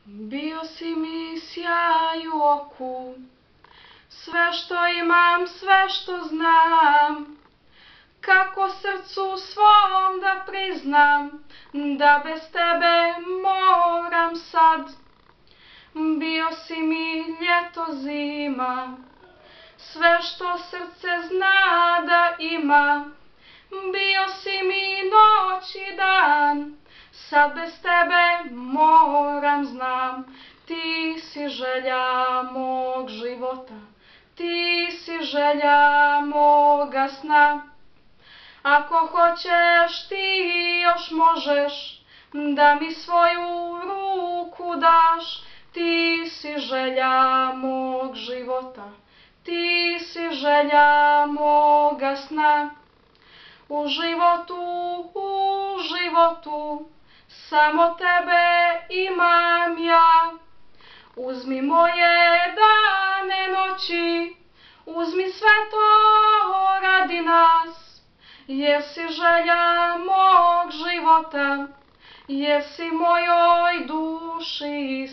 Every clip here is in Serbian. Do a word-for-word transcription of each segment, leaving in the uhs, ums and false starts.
Bio si mi sjaj u oku, sve što imam, sve što znam, kako srcu svom da priznam, da bez tebe moram sad. Bio si mi ljeto, zima, sve što srce zna da ima. Bio si mi noć i dan, sad bez tebe moram, znam. Ti si želja mog života, ti si želja moga sna. Ako hoćeš ti još možeš da mi svoju ruku daš. Ti si želja mog života, ti si želja moga sna. U životu, u životu, samo tebe imam ja. Uzmi moje dane, noći, uzmi sve to radi nas. Jer si želja mog života, jer si mojoj duši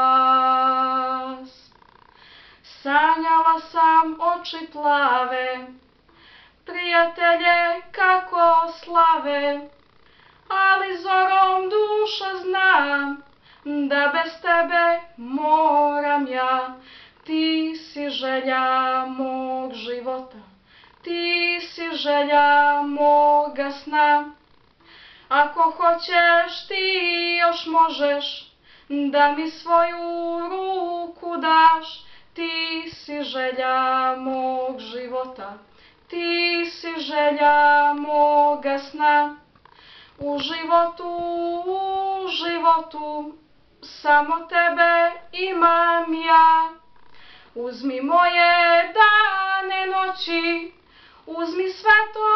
spas. Sanjala sam oči plave, prijatelje kako slave, ali zorom duša zna da bez tebe moram ja. Ti si želja mog života, ti si želja moga sna. Ako hoćeš ti još možeš da mi svoju ruku daš. Ti si želja mog života, ti si želja moga sna. U životu, u životu, samo tebe imam ja. Uzmi moje dane, noći, uzmi sve to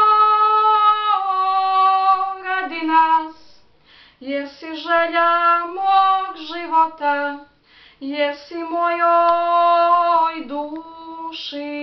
radi nas. Jer si želja mog života, jer si mojoj duši